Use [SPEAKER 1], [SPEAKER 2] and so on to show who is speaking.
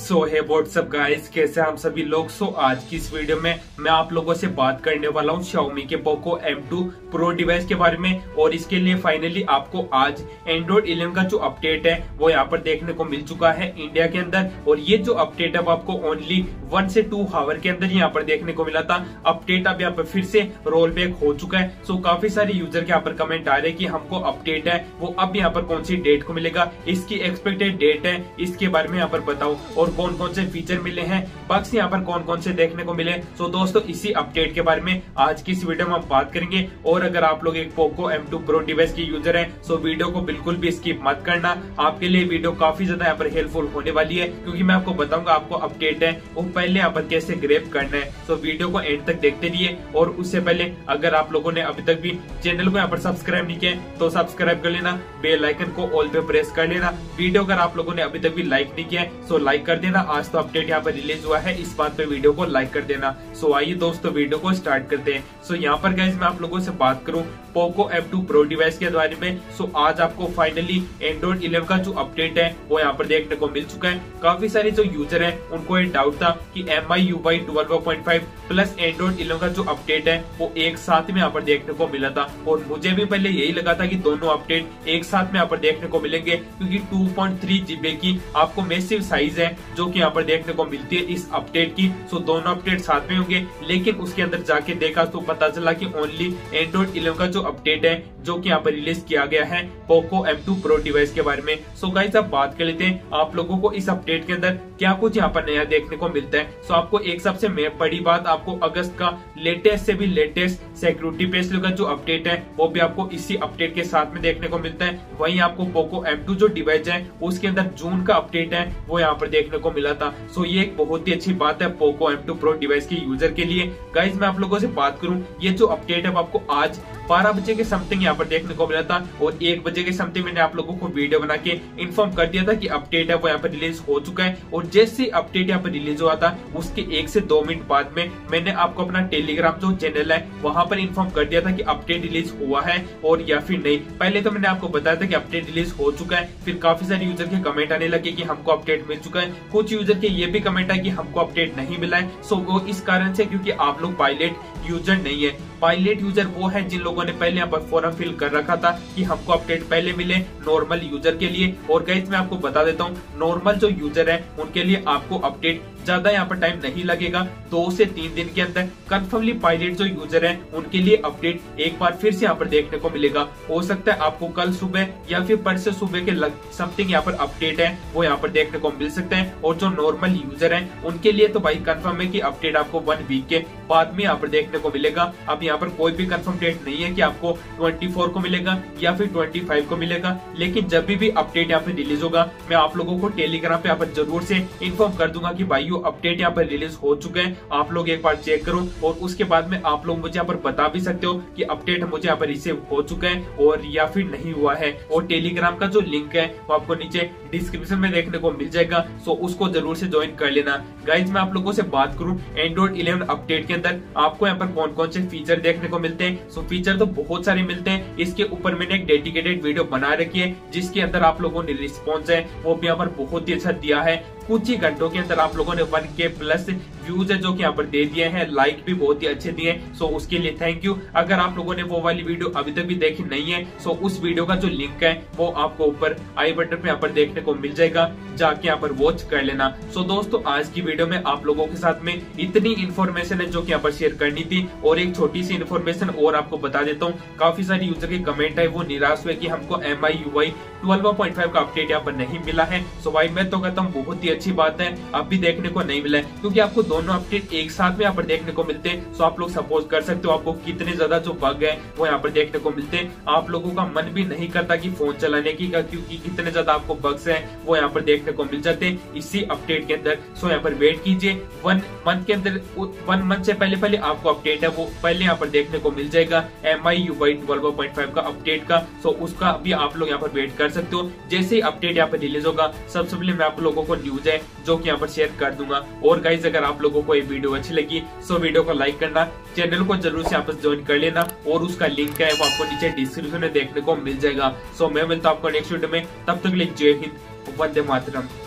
[SPEAKER 1] सो है WhatsApp guys, कैसे हम सभी लोग। आज की इस वीडियो में मैं आप लोगों से बात करने वाला हूं Xiaomi के Poco M2 Pro डिवाइस के बारे में। और इसके लिए फाइनली आपको आज Android 11 का जो अपडेट है वो यहाँ पर देखने को मिल चुका है इंडिया के अंदर। और ये जो अपडेट है वो आपको ओनली 1 से 2 आवर के अंदर यहाँ पर देखने को मिला था। अपडेट अब यहाँ पर फिर से रोल बैक हो चुका है। काफी सारे यूजर के यहाँ पर कमेंट आ रहे हैं कि हमको अपडेट है वो अब यहाँ पर कौन सी डेट को मिलेगा, इसकी एक्सपेक्टेड डेट है, इसके बारे में यहाँ पर बताओ और कौन कौन से फीचर मिले हैं, बग्स यहाँ पर कौन कौन से देखने को मिले। दोस्तों इसी अपडेट के बारे में आज की इस वीडियो में हम बात करेंगे। और अगर आप लोग एक पोको M2 Pro डिवाइस के यूजर हैं वीडियो को बिल्कुल भी स्किप मत करना। आपके लिए वीडियो काफी ज्यादा यहाँ पर हेल्पफुल होने वाली है, क्योंकि मैं आपको बताऊंगा आपको अपडेट है वो पहले यहाँ पर कैसे ग्रैब करना है। वीडियो को एंड तक देखते रहिए। और उससे पहले अगर आप लोगों ने अभी तक भी चैनल को यहाँ पर सब्सक्राइब नहीं किया तो सब्सक्राइब कर लेना, बेल आइकन को ऑल पे प्रेस कर लेना। वीडियो अगर आप लोगों ने अभी तक भी लाइक नहीं किया है लाइक कर देना। आज तो अपडेट यहाँ पर रिलीज हुआ है, इस बात पे वीडियो को लाइक कर देना। आइए दोस्तों वीडियो को स्टार्ट करते हैं। यहाँ पर गाइस मैं आप लोगों से बात करूं पोको M2 Pro डिवाइस के बारे में। आज आपको फाइनली Android 11 का जो अपडेट है वो यहाँ पर देखने को मिल चुका है। काफी सारे जो यूजर हैं उनको ये डाउट था कि MIUI 12.5 प्लस Android 11 का जो अपडेट है वो एक साथ में यहाँ पर देखने को मिला था। और मुझे भी पहले यही लगा था कि दोनों अपडेट एक साथ में यहाँ पर देखने को मिलेंगे, क्योंकि 2.3 GB की आपको मैसिव साइज है जो कि यहाँ पर देखने को मिलती है इस अपडेट की। दोनों अपडेट साथ में होंगे, लेकिन उसके अंदर जाके देखा तो पता चला कि ओनली Android 11 का जो अपडेट है जो कि यहाँ पर रिलीज किया गया है पोको M2 Pro डिवाइस के बारे में। गाइस अब बात कर लेते हैं आप लोगों को इस अपडेट के अंदर क्या कुछ यहाँ पर नया देखने को मिलता है। आपको एक सबसे बड़ी बात, आपको अगस्त का लेटेस्ट से भी लेटेस्ट सिक्योरिटी पैच का जो अपडेट है वो भी आपको इसी अपडेट के साथ में देखने को मिलता है। वहीं आपको पोको M2 जो डिवाइस है उसके अंदर जून का अपडेट है वो यहाँ पर देखने को मिला था। ये एक बहुत ही अच्छी बात है पोको M2 Pro डिवाइस के यूजर के लिए। गाइस मैं आप लोगों से बात करूं, ये जो अपडेट है वो आपको आज 12 बजे के समथिंग यहाँ पर देखने को मिला था। और 1 बजे के समथिंग मैंने आप लोगों को वीडियो बना के इन्फॉर्म कर दिया था कि अपडेट है वो यहाँ पर रिलीज हो चुका है। और जैसे अपडेट यहाँ पर रिलीज हुआ था उसके 1 से 2 मिनट बाद में मैंने आपको अपना टेलीग्राम जो चैनल है वहां पर इन्फॉर्म कर दिया था कि अपडेट रिलीज हुआ है और या फिर नहीं। पहले तो मैंने आपको बताया था कि अपडेट रिलीज हो चुका है, फिर काफी सारे यूजर के कमेंट आने लगे कि हमको अपडेट मिल चुका है। कुछ यूजर के ये भी कमेंट है कि हमको अपडेट नहीं मिला है। वो इस कारण से क्योंकि आप लोग पायलट यूजर नहीं है। पायलट यूजर वो है जिन लोगों ने पहले यहाँ पर फॉर्म फिल कर रखा था कि हमको अपडेट पहले मिले नॉर्मल यूजर के लिए। और गाइस मैं आपको बता देता हूँ, नॉर्मल जो यूजर है उनके लिए आपको अपडेट ज्यादा यहाँ पर टाइम नहीं लगेगा, 2 से 3 दिन के अंदर। कंफर्मली पायलट जो यूजर है उनके लिए अपडेट एक बार फिर से यहाँ पर देखने को मिलेगा। हो सकता है आपको कल सुबह या फिर परसों सुबह के समथिंग यहाँ पर अपडेट है वो यहाँ पर देखने को मिल सकते हैं। और जो नॉर्मल यूजर है उनके लिए तो भाई कंफर्म है कि अपडेट आपको 1 वीक के बाद में यहाँ पर देखने को मिलेगा। अब यहाँ पर कोई भी कंफर्म डेट नहीं है कि आपको 24 को मिलेगा या फिर 25 को मिलेगा, लेकिन जब भी अपडेट यहाँ पर रिलीज होगा मैं आप लोगों को टेलीग्राम पे यहाँ पर जरूर से इन्फॉर्म कर दूंगा कि भाई अपडेट यहाँ पर रिलीज हो चुके हैं, आप लोग एक बार चेक करो। और उसके बाद में आप लोग मुझे यहाँ पर बता भी सकते हो कि अपडेट मुझे यहाँ पर रिसीव हो चुका है और या फिर नहीं हुआ है। और टेलीग्राम का जो लिंक है वो आपको नीचे डिस्क्रिप्शन में देखने को मिल जाएगा, उसको जरूर से ज्वाइन कर लेना। गाइज मैं आप लोगों से बात करूं Android 11 अपडेट के अंदर आपको यहाँ पर कौन कौन से फीचर देखने को मिलते हैं। फीचर तो बहुत सारे मिलते हैं। इसके ऊपर मैंने एक डेडिकेटेड वीडियो बना रखी है जिसके अंदर आप लोगों ने रिस्पॉन्स है वो भी यहाँ पर बहुत ही अच्छा दिया है। कुछ ही घंटों के अंदर आप लोगों ने 1K प्लस व्यूज है जो कि यहाँ पर दे दिए हैं, लाइक भी बहुत ही अच्छे दिए। उसके लिए थैंक यू। अगर आप लोगों ने वो वाली वीडियो अभी तक भी देखी नहीं है उस वीडियो का जो लिंक है वो आपको ऊपर आई बटन पे यहाँ पर देखने को मिल जाएगा, जाके यहाँ पर वॉच कर लेना। दोस्तों आज की वीडियो में आप लोगों के साथ में इतनी इन्फॉर्मेशन है जो कि यहाँ पर शेयर करनी थी। और एक छोटी सी इन्फॉर्मेशन और आपको बता देता हूँ, काफी सारे यूजर के कमेंट है वो निराश हुए कि हमको MIUI 12.5 का अपडेट यहाँ पर नहीं मिला है। भाई मैं तो कहता हूँ बहुत ही अच्छी बात है, अब भी देखने को नहीं मिला है, क्योंकि आपको दोनों अपडेट एक साथ में यहाँ पर देखने को मिलते हैं। आप लोग सपोज कर सकते हो आपको कितने ज्यादा जो बग है वो यहाँ पर देखने को मिलते हैं। आप लोगों का मन भी नहीं करता कि फोन चलाने की, क्योंकि कितने ज्यादा आपको बग्स हैं वो यहाँ पर देखने को मिल जाते हैं इसी अपडेट के अंदर। यहाँ पर वेट कीजिए 1 मंथ के अंदर, 1 मंथ से पहले आपको अपडेट है वो पहले यहाँ पर देखने को मिल जाएगा MIUI 12.5 का अपडेट का। उसका भी आप लोग यहाँ पर वेट कर सकते हो। जैसे ही अपडेट यहाँ पर रिलीज होगा सबसे पहले मैं आप लोगों को न्यूज है जो कि यहाँ पर शेयर कर दूंगा। और गाइज अगर आप लोगों को ये वीडियो अच्छी लगी वीडियो को लाइक करना, चैनल को जरूर से आपस ज्वाइन कर लेना और उसका लिंक है वो आपको नीचे डिस्क्रिप्शन में देखने को मिल जाएगा। मैं मिलता हूँ आपको नेक्स्ट वीडियो में, तब तक के लिए जय हिंद, वंदे मातरम।